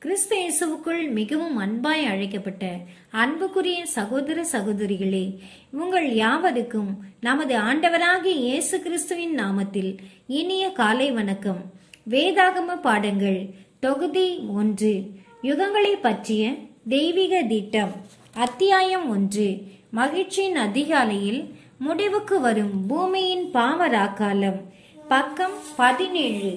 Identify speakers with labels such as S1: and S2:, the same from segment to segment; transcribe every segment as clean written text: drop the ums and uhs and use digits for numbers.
S1: கிறிஸ்து இயேசுவுக்குள் மிகவும் அன்பாய் அழைக்கப்பட்ட அன்புக்குரிய சகோதர சகோதரிகளே, உங்கள் யாவருக்கும் நமது ஆண்டவராகிய இயேசு கிறிஸ்துவின் நாமத்தில் இனிய காலை வணக்கம். வேதாகம பாடங்கள் தொகுதி 1, யுகங்களை பற்றிய தெய்வீக திட்டம், அத்தியாயம் 1, மகிழ்ச்சியின் அதிகாலையில் முடிவுக்கு வரும் பூமியின் பாவராக்காலம், பக்கம் 17.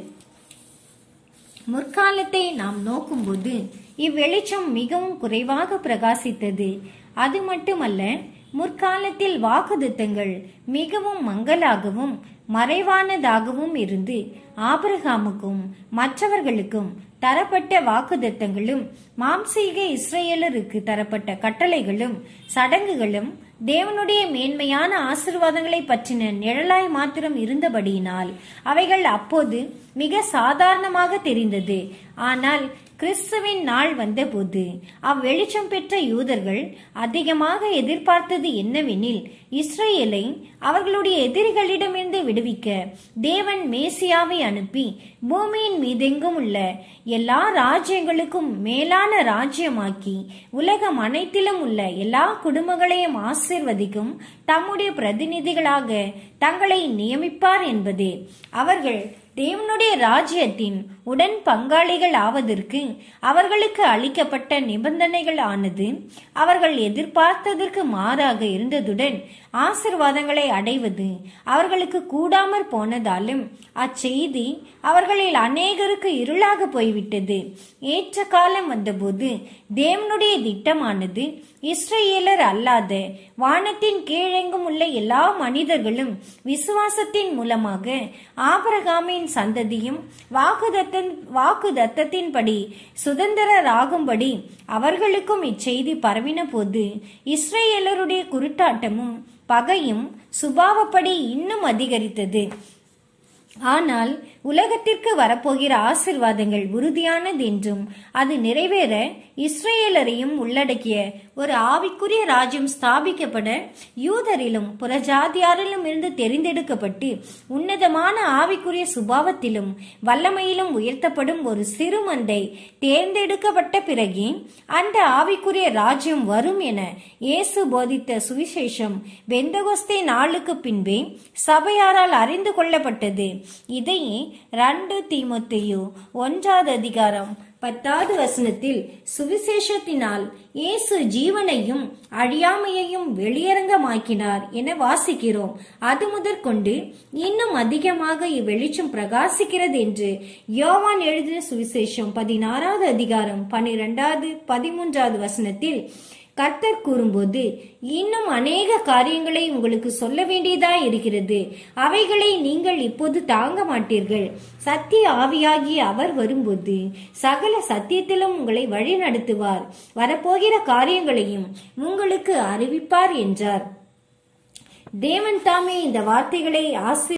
S1: முற்காலத்தை நாம் நோக்கும்போது இவ்வெளிச்சம் மிகவும் குறைவாக பிரகாசித்தது. அது மட்டுமல்ல, முற்காலத்தில் வாக்குத்தத்தங்கள் மிகவும் மங்கலாகவும் மறைவானதாகவும் இருந்து ஆபிரகாமுக்கும் மற்றவர்களுக்கும் தரப்பட்ட வாக்குத்தத்தங்களும் மாம்சீக இஸ்ரேலருக்கு தரப்பட்ட கட்டளைகளும் சடங்குகளும் தேவனுடைய மேன்மையான ஆசீர்வாதங்களை பற்றின நிழலாய் மாத்திரம் இருந்தபடியினால் அவைகள் அப்போது மிக சாதாரணமாக தெரிந்தது. ஆனால் கிறிஸ்துவின் நாள் வந்தபோது அவ்வெளிச்சம் பெற்ற யூதர்கள் அதிகமாக எதிர்பார்த்தது என்னவெனில், இஸ்ரேலை அவர்களுடைய எதிரிகளிடமிருந்து விடுவிக்க தேவன் மேசியாவை அனுப்பி பூமியின் மீதெங்கும் உள்ள எல்லா ராஜ்யங்களுக்கும் மேலான ராஜ்யமாக்கி உலகம் அனைத்திலும் உள்ள எல்லா குடும்பங்களையும் ஆசீர்வதிக்கும் தம்முடைய பிரதிநிதிகளாக தங்களை நியமிப்பார் என்பதே. அவர்கள் தேவனுடைய ராஜ்யத்தின் உடன் பங்காளிகள் ஆவதற்கு அவர்களுக்கு அளிக்கப்பட்ட நிபந்தனைகள் ஆனது அவர்கள் எதிர்பார்த்ததற்கு மாறாக இருந்ததுடன் ஆசீர்வாதங்களை அடைவது அவர்களுக்கு கூடாமற் போனதாலும் அச்செய்தி அவர்களில் அநேகருக்கு இருளாக போய்விட்டது. ஏற்ற காலம் வந்தபோது தேவனுடைய திட்டமானது இஸ்ரேலர் அல்லாத வானத்தின் கீழெங்கும் உள்ள எல்லா மனிதர்களும் விசுவாசத்தின் மூலமாக ஆபிரகாமின் சந்ததியும் வாக்குதத்தத்தின்படி சுதந்திரராகும்படி அவர்களுக்கும் இச்செய்தி பரவின போது இஸ்ரேலருடைய குருட்டாட்டமும் பகையும் சுபாவப்படி இன்னும் அதிகரித்தது. ஆனால் உலகத்திற்கு வரப்போகிற ஆசீர்வாதங்கள் உறுதியானது என்றும் அது நிறைவேற இஸ்ரேலரையும் உள்ளடக்கிய ஒரு ஆவிக்குரிய ராஜ்யம் ஸ்தாபிக்கப்பட யூதரிலும் புறஜாதியாரிலும் இருந்து தெரிந்தெடுக்கப்பட்டு உன்னதமான ஆவிக்குரிய சுபாவத்திலும் வல்லமையிலும் உயர்த்தப்படும் ஒரு சிறு மந்தை தேர்ந்தெடுக்கப்பட்ட பிறகே அந்த ஆவிக்குரிய ராஜ்யம் வரும் என இயேசு போதித்த சுவிசேஷம் பெந்தகோஸ்தே நாளுக்கு பின்பே சபையாரால் அறிந்து கொள்ளப்பட்டது. இதையே 2 தீமோத்தேயு 1:10 சுவிசேஷத்தினால் இயேசு ஜீவனையும் அழியாமையையும் வெளியரங்கமாக்கினார் என வாசிக்கிறோம். அது முதற்கொண்டு இன்னும் அதிகமாக இவ்வெளிச்சம் பிரகாசிக்கிறது என்று யோவான் எழுதின சுவிசேஷம் 16:12-13 கர்த்தர் கூறும்போது, இன்னும் அநேக காரியங்களை உங்களுக்கு சொல்ல வேண்டியதாய் இருக்கிறது, அவைகளை நீங்கள் இப்போது தாங்க மாட்டீர்கள். சத்திய ஆவியாகிய அவர் வரும்போது சகல சத்தியத்திலும் உங்களை வழி நடத்துவார், வரப்போகிற காரியங்களையும் உங்களுக்கு அறிவிப்பார் என்றார். தேவன் தாமே இந்த வார்த்தைகளை